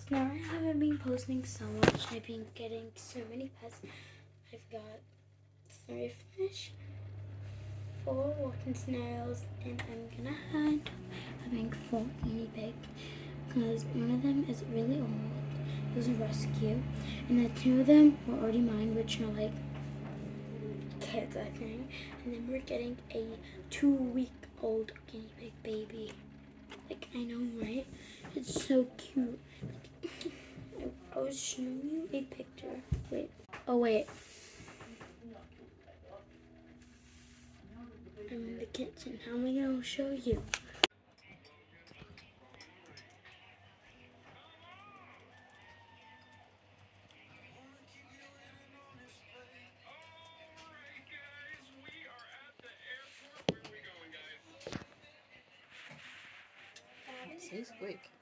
Now I haven't been posting so much. I've been getting so many pets. I've got 3 fish, 4 walking snails, and I'm gonna end up having 4 guinea pigs because one of them is really old. It was a rescue, and the 2 of them were already mine, which are like kids, I think. And then we're getting a 2-week-old guinea pig baby. Like, I know, right? It's so cute. I was showing you a picture. Wait. Oh, wait. I'm in the kitchen. How am I going to show you? He's quick.